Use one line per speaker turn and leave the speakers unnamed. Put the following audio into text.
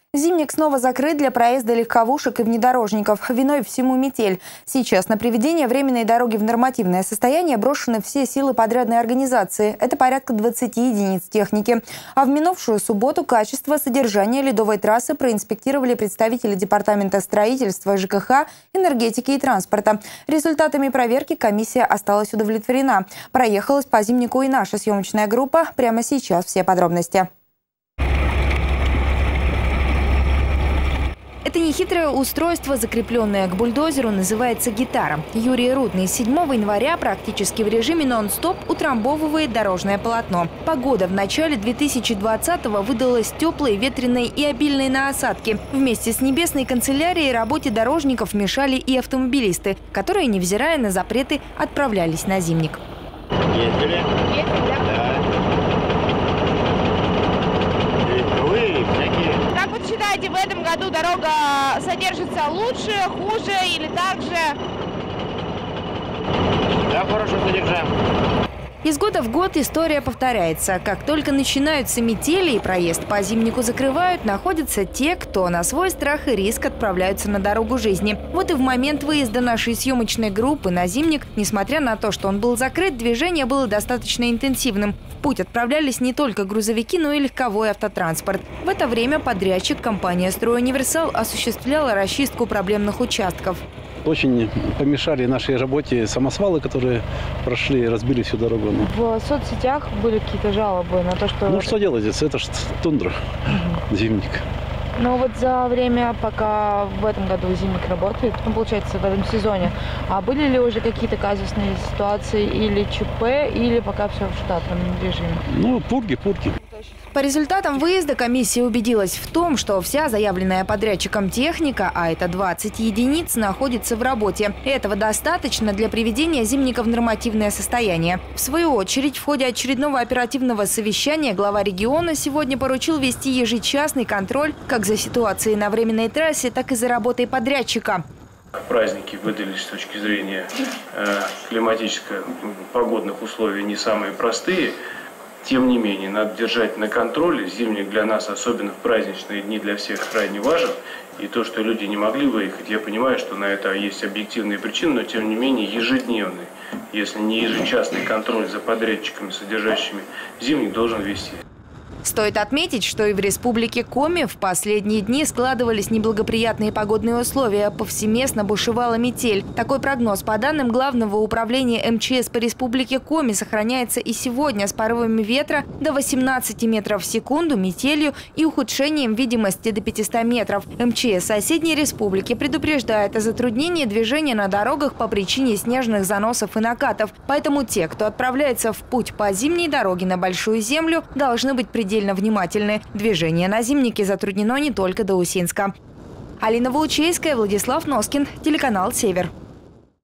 Зимник снова закрыт для проезда легковушек и внедорожников. Виной всему метель. Сейчас на приведение временной дороги в нормативное состояние брошены все силы подрядной организации. Это порядка 20 единиц техники. А в минувшую субботу качество содержания ледовой трассы проинспектировали представители Департамента строительства, ЖКХ, энергетики и транспорта. Результатами проверки комиссия осталась удовлетворена. Проехалась по Зимнику и наша съемочная группа. Прямо сейчас все подробности. Это нехитрое устройство, закрепленное к бульдозеру, называется гитара. Юрий Рудный с 7 января практически в режиме нон-стоп утрамбовывает дорожное полотно. Погода в начале 2020-го выдалась теплой, ветреной и обильной на осадки. Вместе с небесной канцелярией работе дорожников мешали и автомобилисты, которые, невзирая на запреты, отправлялись на Зимник.
Ездили?
Ездили, да? Как вы считаете, в этом году дорога содержится лучше, хуже или так же?
Да, хорошо содержим.
Из года в год история повторяется. Как только начинаются метели и проезд по Зимнику закрывают, находятся те, кто на свой страх и риск отправляются на дорогу жизни. Вот и в момент выезда нашей съемочной группы на Зимник, несмотря на то, что он был закрыт, движение было достаточно интенсивным. В путь отправлялись не только грузовики, но и легковой автотранспорт. В это время подрядчик, компания «Стройуниверсал», осуществляла расчистку проблемных участков.
Очень помешали нашей работе самосвалы, которые прошли и разбили всю дорогу.
В соцсетях были какие-то жалобы на то, что...
Ну что делать здесь? Это же тундра, Зимник.
Но вот за время, пока в этом году Зимник работает, ну, получается, в этом сезоне, а были ли уже какие-то казусные ситуации или ЧП, или пока все в штатном режиме?
Ну, пурги.
По результатам выезда комиссия убедилась в том, что вся заявленная подрядчиком техника, а это 20 единиц, находится в работе. Этого достаточно для приведения Зимника в нормативное состояние. В свою очередь, в ходе очередного оперативного совещания глава региона сегодня поручил вести ежечасный контроль как за ситуацией на временной трассе, так и за работой подрядчика.
Праздники выдались с точки зрения климатическо-погодных условий не самые простые. Тем не менее, надо держать на контроле. Зимник для нас, особенно в праздничные дни, для всех крайне важен. И то, что люди не могли выехать, я понимаю, что на это есть объективные причины, но тем не менее ежедневный, если не ежечасный контроль за подрядчиками, содержащими Зимник, должен вести.
Стоит отметить, что и в республике Коми в последние дни складывались неблагоприятные погодные условия. Повсеместно бушевала метель. Такой прогноз по данным Главного управления МЧС по республике Коми сохраняется и сегодня с порывами ветра до 18 метров в секунду, метелью и ухудшением видимости до 500 метров. МЧС соседней республики предупреждает о затруднении движения на дорогах по причине снежных заносов и накатов. Поэтому те, кто отправляется в путь по зимней дороге на Большую Землю, должны быть предельно внимательны. Движение на Зимнике затруднено не только до Усинска. Алина Волчейская, Владислав Носкин, телеканал «Север».